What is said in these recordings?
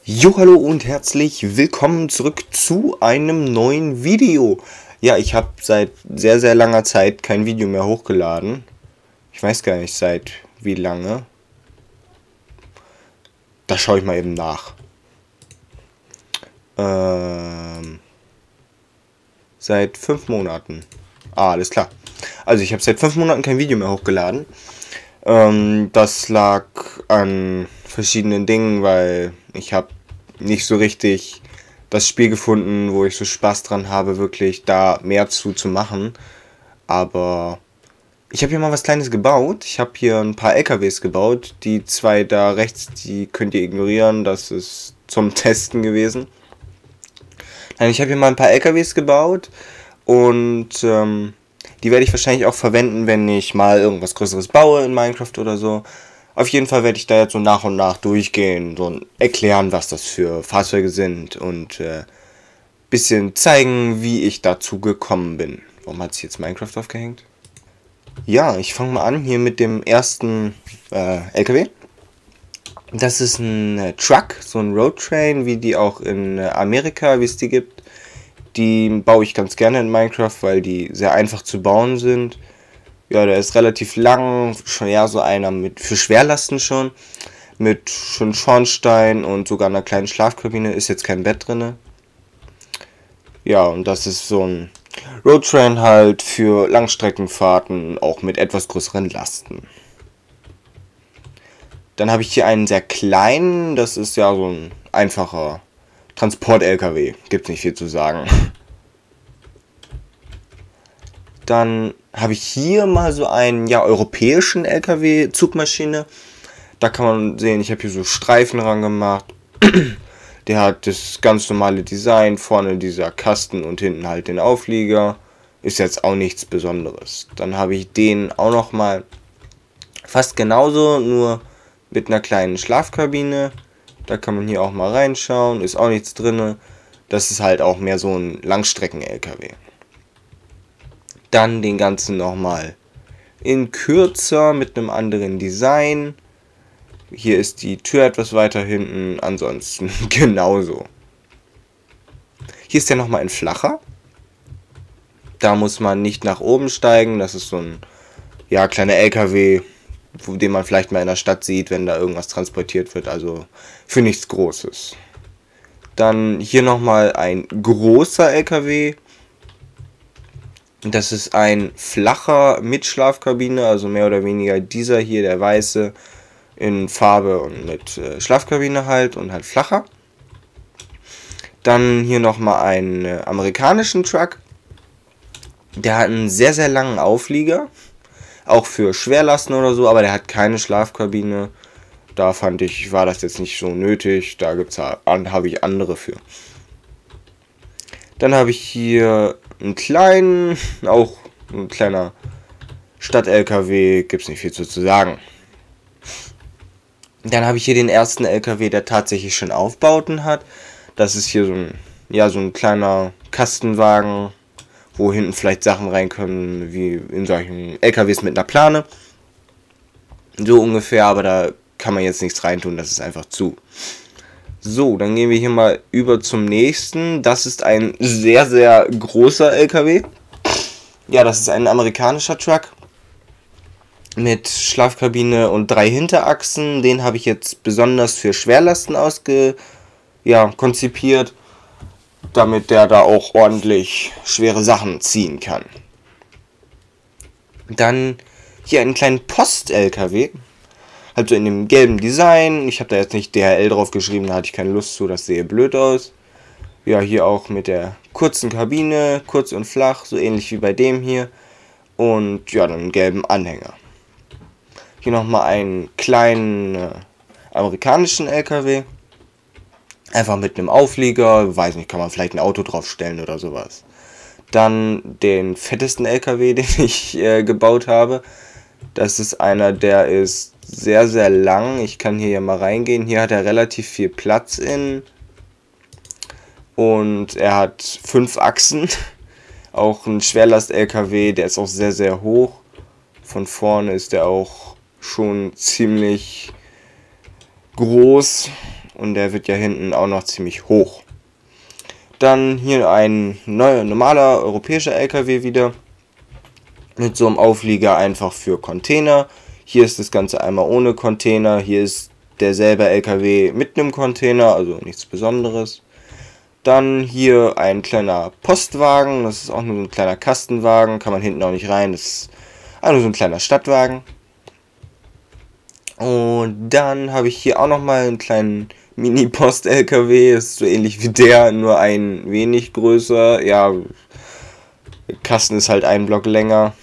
Jo, hallo und herzlich willkommen zurück zu einem neuen Video. Ja, ich habe seit sehr, sehr langer Zeit kein Video mehr hochgeladen. Ich weiß gar nicht seit wie lange. Da schaue ich mal eben nach. Seit 5 Monaten. Ah, alles klar. Also ich habe seit 5 Monaten kein Video mehr hochgeladen. Das lag an verschiedenen Dingen, weil ich habe nicht so richtig das Spiel gefunden, wo ich so Spaß dran habe, wirklich da mehr zu machen. Aber ich habe hier mal was Kleines gebaut. Ich habe hier ein paar LKWs gebaut. Die zwei da rechts, die könnt ihr ignorieren. Das ist zum Testen gewesen. Nein, ich habe hier mal ein paar LKWs gebaut. Und die werde ich wahrscheinlich auch verwenden, wenn ich mal irgendwas Größeres baue in Minecraft oder so. Auf jeden Fall werde ich da jetzt so nach und nach durchgehen, so erklären, was das für Fahrzeuge sind und bisschen zeigen, wie ich dazu gekommen bin. Warum hat sich jetzt Minecraft aufgehängt? Ja, ich fange mal an hier mit dem ersten LKW. Das ist ein Truck, so ein Roadtrain, wie die auch in Amerika, wie es die gibt. Die baue ich ganz gerne in Minecraft, weil die sehr einfach zu bauen sind. Ja, der ist relativ lang, schon eher so einer mit für Schwerlasten schon. Mit schon Schornstein und sogar einer kleinen Schlafkabine, ist jetzt kein Bett drinne. Ja, und das ist so ein Roadtrain halt für Langstreckenfahrten, auch mit etwas größeren Lasten. Dann habe ich hier einen sehr kleinen, das ist ja so ein einfacher Transport-LKW, gibt nicht viel zu sagen. Dann habe ich hier mal so einen europäischen LKW-Zugmaschine. Da kann man sehen, ich habe hier so Streifen ran gemacht. Der hat das ganz normale Design, vorne dieser Kasten und hinten halt den Auflieger. Ist jetzt auch nichts Besonderes. Dann habe ich den auch noch mal fast genauso, nur mit einer kleinen Schlafkabine. Da kann man hier auch mal reinschauen, ist auch nichts drin. Das ist halt auch mehr so ein Langstrecken-LKW. Dann den ganzen nochmal in kürzer mit einem anderen Design. Hier ist die Tür etwas weiter hinten, ansonsten genauso. Hier ist der nochmal in flacher. Da muss man nicht nach oben steigen, das ist so ein kleiner LKW, den man vielleicht mal in der Stadt sieht, wenn da irgendwas transportiert wird, also für nichts Großes. Dann hier nochmal ein großer LKW. Das ist ein flacher mit Schlafkabine, also mehr oder weniger dieser hier, der weiße, in Farbe und mit Schlafkabine halt und halt flacher. Dann hier nochmal einen amerikanischen Truck. Der hat einen sehr, sehr langen Auflieger. Auch für Schwerlasten oder so, aber der hat keine Schlafkabine. Da fand ich, war das jetzt nicht so nötig. Da habe ich andere für. Dann habe ich hier einen kleinen, auch ein kleiner Stadt-LKW, gibt es nicht viel zu sagen. Dann habe ich hier den ersten LKW, der tatsächlich schon Aufbauten hat. Das ist hier so ein kleiner Kastenwagen, wo hinten vielleicht Sachen rein können, wie in solchen LKWs mit einer Plane. So ungefähr, aber da kann man jetzt nichts reintun, das ist einfach zu. So, dann gehen wir hier mal über zum nächsten. Das ist ein sehr, sehr großer LKW. Ja, das ist ein amerikanischer Truck mit Schlafkabine und 3 Hinterachsen. Den habe ich jetzt besonders für Schwerlasten konzipiert, damit der da auch ordentlich schwere Sachen ziehen kann. Dann hier einen kleinen Post-LKW. Also in dem gelben Design. Ich habe da jetzt nicht DHL drauf geschrieben, da hatte ich keine Lust zu, das sehe blöd aus. Ja, hier auch mit der kurzen Kabine, kurz und flach, so ähnlich wie bei dem hier. Und ja, dann einen gelben Anhänger. Hier nochmal einen kleinen amerikanischen LKW. Einfach mit einem Auflieger, weiß nicht, kann man vielleicht ein Auto draufstellen oder sowas. Dann den fettesten LKW, den ich gebaut habe. Das ist einer, der ist sehr, sehr lang. Ich kann hier ja mal reingehen. Hier hat er relativ viel Platz in. Und er hat 5 Achsen. Auch ein Schwerlast-LKW, der ist auch sehr, sehr hoch. Von vorne ist der auch schon ziemlich groß. und der wird ja hinten auch noch ziemlich hoch. Dann hier ein normaler europäischer LKW wieder. Mit so einem Auflieger einfach für Container. Hier ist das Ganze einmal ohne Container. Hier ist derselbe LKW mit einem Container, also nichts Besonderes. Dann hier ein kleiner Postwagen. Das ist auch nur so ein kleiner Kastenwagen. Kann man hinten auch nicht rein. Das ist einfach so ein kleiner Stadtwagen. Und dann habe ich hier auch nochmal einen kleinen Mini-Post-LKW. Das ist so ähnlich wie der, nur ein wenig größer. Ja, der Kasten ist halt einen Block länger.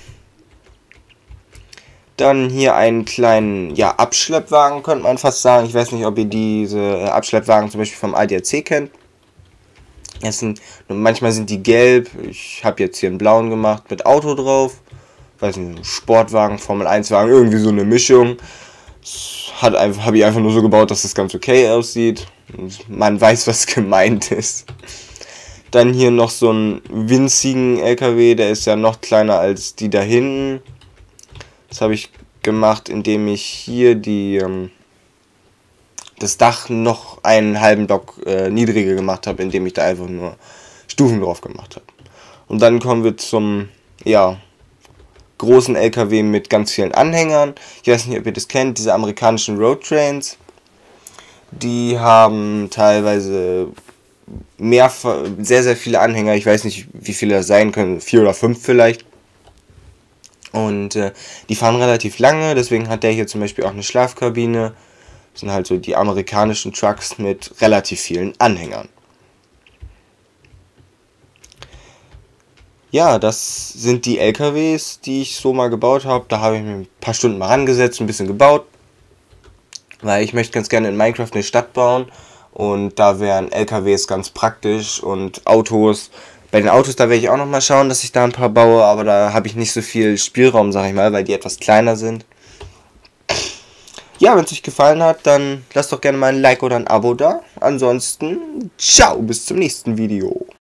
Dann hier einen kleinen, ja, Abschleppwagen, könnte man fast sagen. Ich weiß nicht, ob ihr diese Abschleppwagen zum Beispiel vom ADAC kennt. Manchmal sind die gelb. Ich habe jetzt hier einen blauen gemacht mit Auto drauf. Weiß nicht, Sportwagen, Formel 1 Wagen, irgendwie so eine Mischung. Habe ich einfach nur so gebaut, dass das ganz okay aussieht. Man weiß, was gemeint ist. Dann hier noch so einen winzigen LKW, der ist ja noch kleiner als die da hinten. Das habe ich gemacht, indem ich hier das Dach noch einen halben Block niedriger gemacht habe, indem ich da einfach nur Stufen drauf gemacht habe. Und dann kommen wir zum, ja, großen LKW mit ganz vielen Anhängern. Ich weiß nicht, ob ihr das kennt, diese amerikanischen Roadtrains. Die haben teilweise sehr, sehr viele Anhänger. Ich weiß nicht, wie viele das sein können, 4 oder 5 vielleicht. Und die fahren relativ lange, deswegen hat der hier zum Beispiel auch eine Schlafkabine. Das sind halt so die amerikanischen Trucks mit relativ vielen Anhängern. Ja, das sind die LKWs, die ich so mal gebaut habe. Da habe ich mir ein paar Stunden mal rangesetzt, ein bisschen gebaut. Weil ich möchte ganz gerne in Minecraft eine Stadt bauen. Und da wären LKWs ganz praktisch und Autos. Bei den Autos, da werde ich auch nochmal schauen, dass ich da ein paar baue. Aber da habe ich nicht so viel Spielraum, sag ich mal, weil die etwas kleiner sind. Ja, wenn es euch gefallen hat, dann lasst doch gerne mal ein Like oder ein Abo da. Ansonsten, ciao, bis zum nächsten Video.